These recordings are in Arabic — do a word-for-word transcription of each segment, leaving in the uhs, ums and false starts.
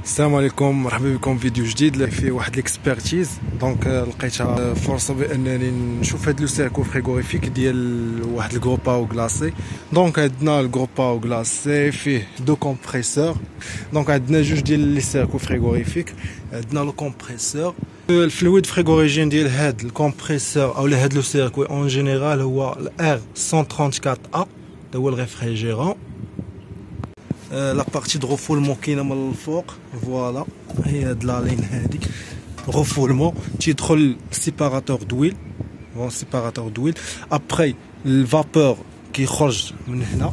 السلام عليكم، مرحبا بكم في فيديو جديد اللي فيه واحد ليكسبيرتيز. دونك لقيتها فرصه بانني نشوف هاد لو سيركو فريغوريفيك ديال واحد الغروباو غلاسي. دونك عندنا الغروباو غلاسي فيه دو كومبريسور. دونك عندنا جوج ديال لي سيركو فريغوريفيك. عندنا لو كومبريسور، الفلويد فريغوريجين ديال هاد الكومبريسور او هاد لو سيركو اون جينيرال هو الار مية وثلاثة وثلاثين ا، هذا هو الريفريجيرون. لا بارتي دو ريفولمون كاينه من الفوق، فوالا هي هاد لا لين هادي ريفولمون تيدخل سيباراتور دويل، بون سيباراتور دويل. ابري الفابور كيخرج من هنا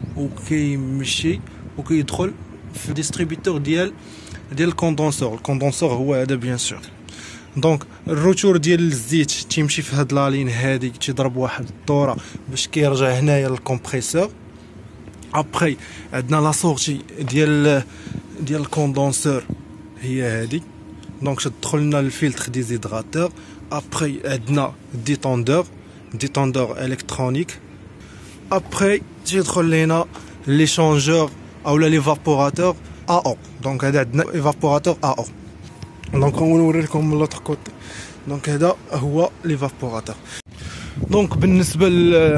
وكيمشي وكيدخل في ديستريبيتور ديال ديال الكوندونسور. الكوندونسور هو هذا بيان سور. دونك الروتور ديال الزيت تيمشي في هاد لا لين هادي، تيضرب واحد الدوره باش كيرجع هنايا للكومبريسور. ابري عندنا لا سورتي ديال ديال الكوندونسور هي هادي، دونك تدخل لنا الفلتر ديزيدراتور. ابري عندنا ديتوندور ديتوندور الكترونيك. ابري تيدخل لينا لي شونجور اولا لي فابوراتور ا او. دونك هذا عندنا ايفابوراتور ا او. دونك نوريكم من لوطخ كوتي. دونك هذا هو ليفابوراتور. دونك بالنسبه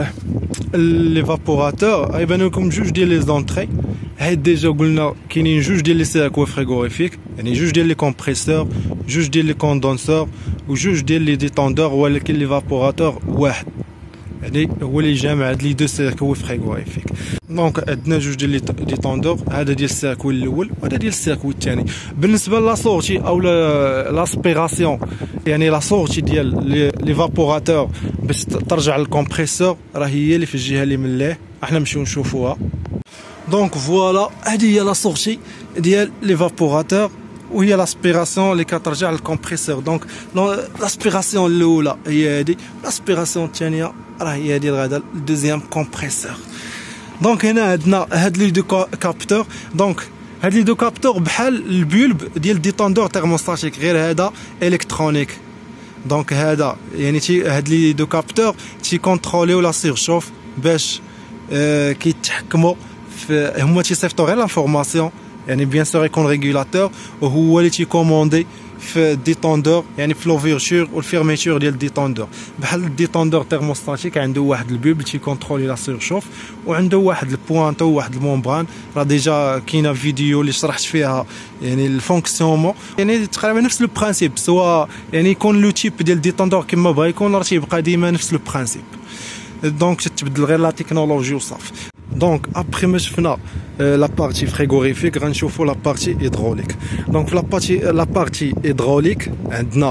ليفابوراتور غيبانو لكم جوج ديال لي زونطري. هاد ديجا قلنا كاينين جوج ديال لي سيركو فريغوريفيك، يعني جوج ديال لي كومبريسور، جوج ديال لي كوندونسور وجوج ديال لي ديتوندور، ولكن ليفابوراتور واحد، يعني هو اللي جامع هاد لي دو سيركو فريغوريفيك. دونك عندنا جوج ديال لي ديتوندور، هذا ديال السيركو الاول وهذا ديال السيركو الثاني. بالنسبه لا سورتي او لاسبيراسيون، يعني لا سورتي ديال ليفابوراتور باش ترجع للكومبريسور، راه هي اللي في الجهه اللي من ليه. احنا نمشيو نشوفوها. دونك فوالا هذه هي لا سورتي ديال ليفابوراتور، وهي لاسبيراسيون اللي كترجع للكومبريسور. دونك لاسبيراسيون الاولى هي هذه، لاسبيراسيون الثانيه راه هي ديال غادا الدوزيام كومبريسور. دونك هنا عندنا هاد لي دو كابتور. دونك هاد لي دو كابتور بحال البولب ديال ديتوندور تيرموستاتيك، غير هذا الكترونيك. دونك هذا يعني تي هاد لي دو كابتور تي كونتروليو لا سيرشوف باش آه كيتحكموا في، هما تيصيفطوا غير لانفورماسيون، يعني بيان سور يكون ريغولاتور وهو اللي تيكوموندي في الديتوندور، يعني في لوفيرتور والفيرميتور ديال الديتوندور. بحال الديتوندور تيرموستاتيك عنده واحد البوبل تيكونترولي لا سيرشوف، وعنده واحد البوانتو واحد المومبران. راه ديجا كاينه فيديو اللي شرحت فيها يعني الفونكسيونمون، يعني تقريبا نفس لو برانسيب، سواء يعني يكون لو تيب ديال الديتوندور كما بغا يكون، راه تيبقى ديما نفس لو برانسيب. دونك تتبدل غير لا تكنولوجي وصافي. دونك ابخي ما شفنا لا بارتي فريغوريفيك، غنشوفوا لا بارتي هيدروليك. دونك في لا بارتي لا بارتي هيدروليك عندنا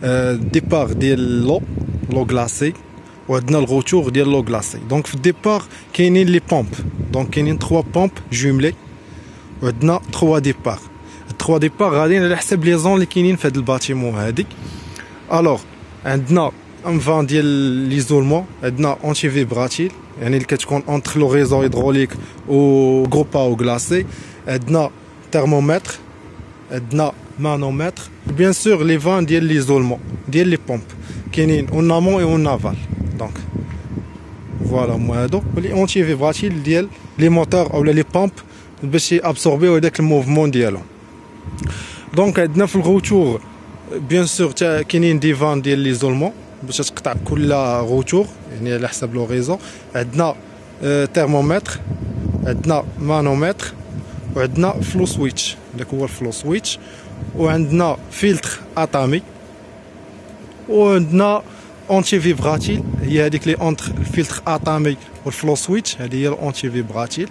ديبار ديال لو لو غلاسي، وعندنا الغوتور ديال لو غلاسي. دونك في الديبار كاينين لي بومب، دونك كاينين ثلاثة بومب جوملي، وعندنا ثلاثة ديبار. ثلاثة ديبار غاديين على حسب لي زون اللي كاينين في هذا الباتيمون هادي. الوغ عندنا ان فان ديال ليزولمون، عندنا اونتي فيبراتيل يعني اللي كتكون اونتر لو ريزو هيدروليك و غروباو غلاسي. عندنا ترمومتر، عندنا مانومتر، بيان سور لي فان ديال ليزولمون ديال لي بومب كاينين اون امون اون نافال. دونك فوالا هما هادو لي اونتي فيبراتيل ديال لي موتور اولا لي بومب باش يابسوربيو هذاك الموفمون ديالهم. دونك عندنا في الغوتور بيان سور تا كاينين دي فان ديال ليزولمون باش تقطع كل غوتور، يعني على حسب لو ريزو. عندنا اه ترمومتر، عندنا مانومتر، وعندنا فلو سويتش، داك هو الفلو سويتش، وعندنا فلتر اتامي، وعندنا اونتي فيبراتيل، هي هذيك لي اونتر الفلتر اتامي والفلو سويتش، هذه هي الاونتي فيبراتيل.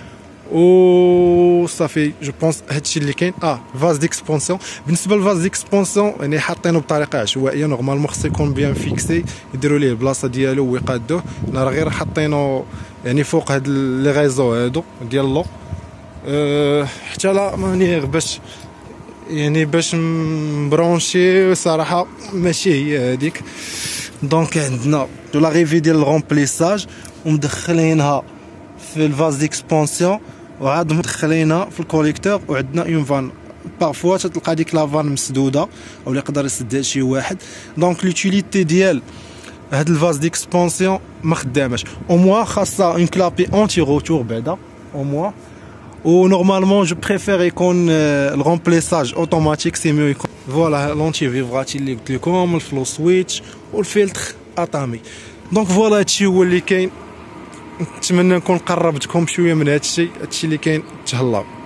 و صافي جو بونس هادشي اللي كاين. اه فاز ديكسبونسيون، بالنسبه للفاز ديكسبونسيون يعني حاطينه بطريقه عشوائيه، نورمالمون خصو يكون بيان فيكسي، يديروا ليه البلاصه ديالو ويقادوه. راه غير حاطينه يعني فوق هاد لي ريزو هادو ديال لو أه حتى لا مانيير باش يعني باش مبرونشي صراحه ماشي هي هذيك. دونك عندنا لا ريفي ديال الرومبليساج ومدخلينها في الفاز ديكسبونسيون، وعاد مدخلينها في الكوليكتور. وعندنا اون فان بارفوا تلقى ديك لافان مسدوده او اللي يقدر يسدها شي واحد. دونك لوتيليتي ديال هاد الفاز ديكسبونسيون ما خداماش، او موا خاصها اون كلابي اونتي روتور بعدا او موا. و نورمالمون جو بريفير يكون الرومبليساج اوتوماتيك سي ميو يكون. فوالا لونتي فيفراتي اللي قلت لكم، الفلو سويتش والفلتر اطامي. دونك فوالا هادشي هو اللي كاين. نتمنى نكون قربتكم شويه من هادشي هادشي اللي كاين. تهلاو.